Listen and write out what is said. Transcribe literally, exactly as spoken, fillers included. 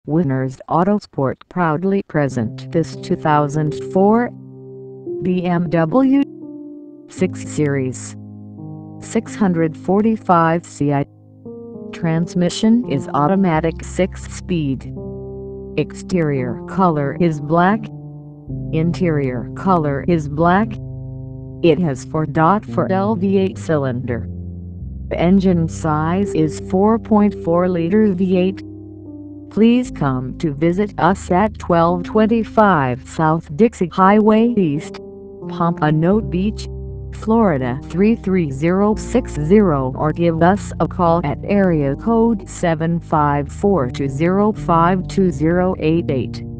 Winners Autosport proudly present this two thousand four B M W six Series six forty-five C I. Transmission is automatic six-speed. Exterior color is black. Interior color is black. It has four point four liter V eight cylinder. Engine size is four point four liter V eight. Please come to visit us at twelve twenty-five South Dixie Highway East, Pompano Beach, Florida three three zero six zero, or give us a call at area code seven five four two zero five two zero eight eight.